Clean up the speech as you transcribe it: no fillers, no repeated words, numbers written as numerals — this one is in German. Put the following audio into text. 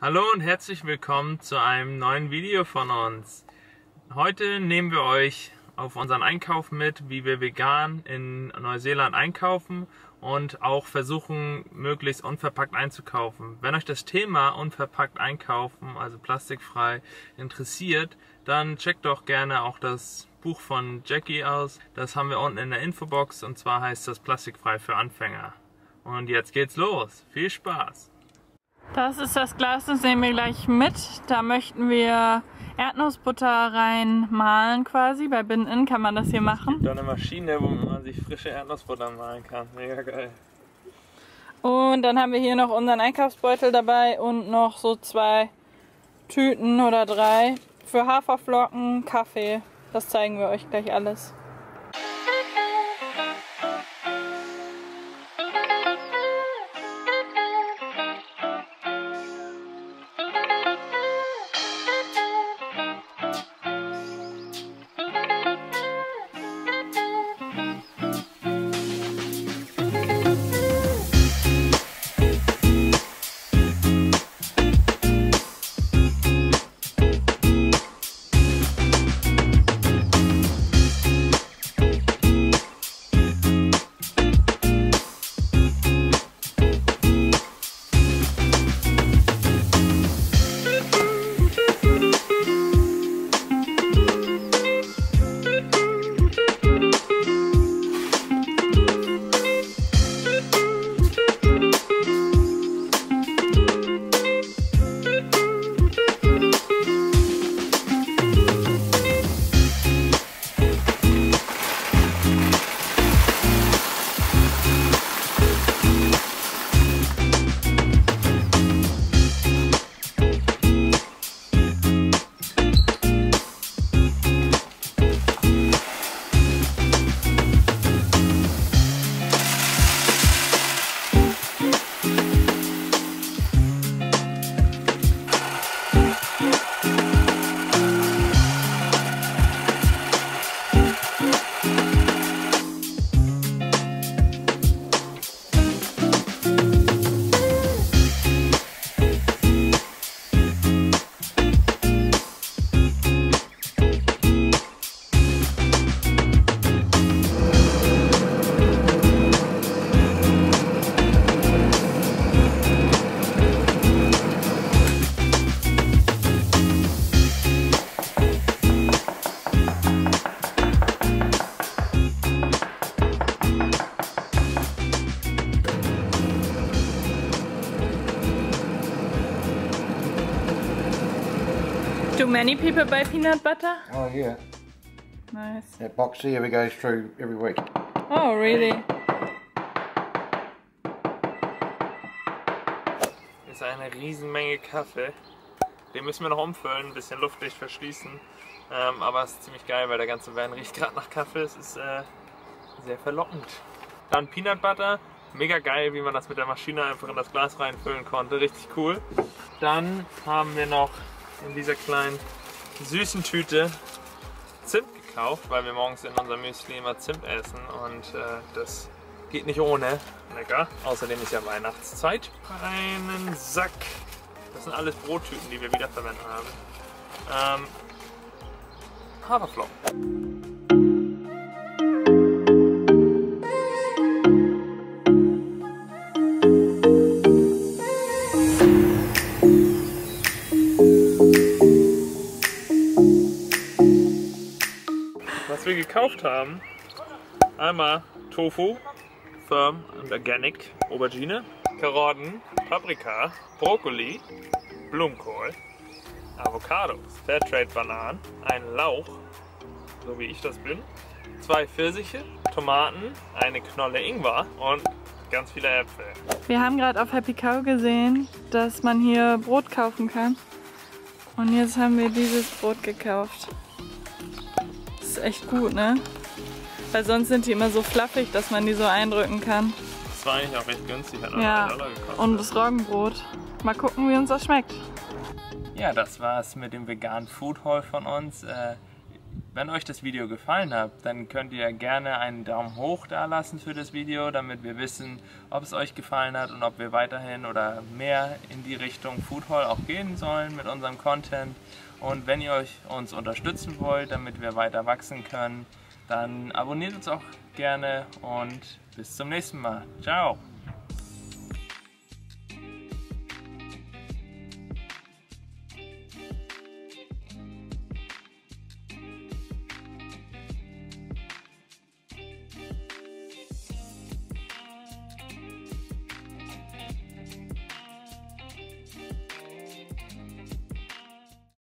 Hallo und herzlich willkommen zu einem neuen Video von uns. Heute nehmen wir euch auf unseren Einkauf mit, wie wir vegan in Neuseeland einkaufen und auch versuchen, möglichst unverpackt einzukaufen. Wenn euch das Thema unverpackt einkaufen, also plastikfrei, interessiert, dann checkt doch gerne auch das Buch von Jackie aus. Das haben wir unten in der Infobox und zwar heißt das Plastikfrei für Anfänger. Und jetzt geht's los. Viel Spaß! Das ist das Glas, das nehmen wir gleich mit. Da möchten wir Erdnussbutter reinmahlen quasi. Bei Bin-In kann man das hier machen. Es gibt da eine Maschine, wo man sich frische Erdnussbutter mahlen kann. Mega geil. Und dann haben wir hier noch unseren Einkaufsbeutel dabei und noch so 2 Tüten oder 3 für Haferflocken, Kaffee. Das zeigen wir euch gleich alles. Do many people buy peanut butter? Oh yeah. Nice. That box here we go through every week. Oh, really? Hier ist eine Riesenmenge Kaffee. Den müssen wir noch umfüllen, ein bisschen luftdicht verschließen. Aber es ist ziemlich geil, weil der ganze Van riecht gerade nach Kaffee. Es ist sehr verlockend. Dann Peanut Butter. Mega geil, wie man das mit der Maschine einfach in das Glas reinfüllen konnte. Richtig cool. Dann haben wir noch in dieser kleinen süßen Tüte Zimt gekauft, weil wir morgens in unserem Müsli immer Zimt essen und das geht nicht ohne. Lecker. Außerdem ist ja Weihnachtszeit. Einen Sack. Das sind alles Brottüten, die wir wiederverwenden haben. Haferflocken. Was wir gekauft haben, einmal Tofu, Firm und Organic, Aubergine, Karotten, Paprika, Brokkoli, Blumenkohl, Avocados, Fairtrade Bananen, ein Lauch, so wie ich das bin, 2 Pfirsiche, Tomaten, eine Knolle Ingwer und ganz viele Äpfel. Wir haben gerade auf Happy Cow gesehen, dass man hier Brot kaufen kann. Und jetzt haben wir dieses Brot gekauft. Das ist echt gut, ne? Weil sonst sind die immer so fluffig, dass man die so eindrücken kann. Das war eigentlich auch recht günstig, hat nur Ja, $1 gekostet. und das Roggenbrot. Mal gucken, wie uns das schmeckt. Ja, das war's mit dem veganen Food Haul von uns. wenn euch das Video gefallen hat, dann könnt ihr gerne einen Daumen hoch da lassen für das Video, damit wir wissen, ob es euch gefallen hat und ob wir weiterhin oder mehr in die Richtung Food Haul auch gehen sollen mit unserem Content. Und wenn ihr uns unterstützen wollt, damit wir weiter wachsen können, dann abonniert uns auch gerne und bis zum nächsten Mal. Ciao!